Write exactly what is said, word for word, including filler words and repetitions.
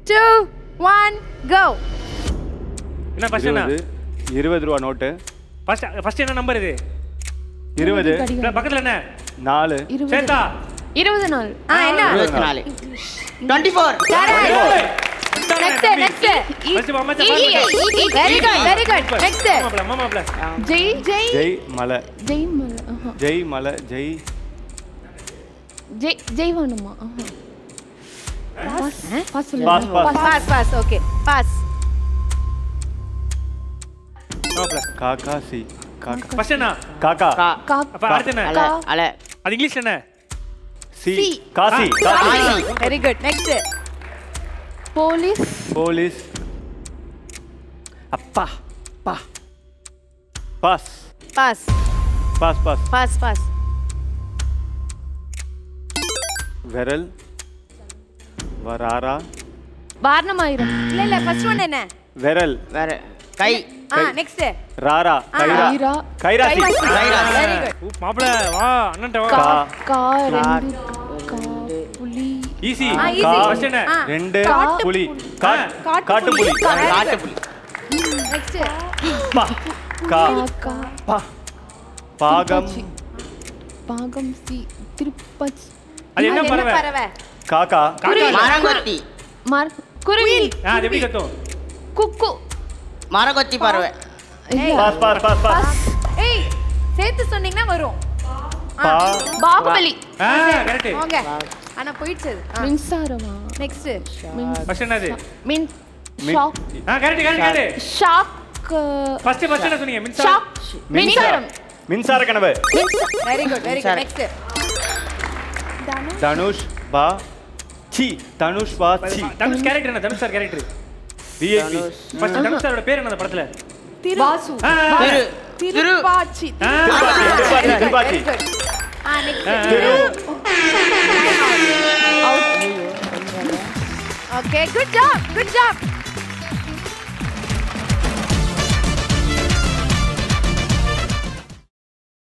two one go என்ன first என்ன இருபது ரூபாய் நோட்டு ஃபர்ஸ்ட் ஃபர்ஸ்ட் என்ன நம்பர் இது இருபது பக்கத்துல என்ன நாலு சேதா இருபது நாள் ஆ என்ன இருபத்தி நாலு இருபத்தி நான்கு next next ஃபர்ஸ்ட் மாமா very good very good next மாமா மாமா ஜெய் ஜெய் ஜெய் மலை ஜெய் மலை ஜெய் மலை ஜெய் ஜெய் ஜெய்வானுமா pass pass pass pass pass okay pass மாமா காக்கா சி காக்கா ஃபர்ஸ்ட் என்ன காக்கா அப்ப அடுத்து என்ன அல அல அது இங்கிலீஷ்ல என்ன சி காசி காசி very good next police police அப்பா பா pass pass pass pass pass pass விரல் வராரா வாரணமாயிரம் இல்ல இல்ல ஃபர்ஸ்ட் ஒன் என்ன விரல் வேற கை ஆ நெக்ஸ்ட் ராரா கைரா கைராசி வெரி குட் மாப்ள வா அண்ணன்ட்ட வா கா கா ரெண்டு கா புலி ஈஸி ஆ ஈஸி ஃபர்ஸ்ட் என்ன ரெண்டு புலி காட்டு புலி காட்டு புலி நெக்ஸ்ட் பா கா கா பா பாகம் பாகம் சி திருப்பதி அது என்ன பறவை பறவை காக்கா மரங்கொத்தி மர் குருவி ஆ அது எப்படி கத்தும் குக்கு மரங்கொத்தி பறவை பாஸ் பாஸ் பாஸ் பாஸ் ஏய் சேர்த்து சொன்னீங்கன்னா வரும் பா பாகுபலி ஆ கரெக்ட் வாங்க ஆனா போயிடுச்சு மின்சாரமா நெக்ஸ்ட் ஃபர்ஸ்ட் என்னது மின் ஷாக் ஆ correct correct correct shock first first என்ன சொன்னீங்க மின்சாரம் ஷாக் மின்சாரம் Minsara Kanavu very good very good next Dhanush பா சி தனுஷ் பா சி தனுஷ் கேரக்டர் என்ன Dhanush sir character VIP first Dhanush சாரோட பேர் என்ன அந்த படத்துல வாசு திரு திருப்பாச்சி திருப்பாச்சி திருப்பாச்சி ஆ நெக்ஸ்ட் திரு okay good job good job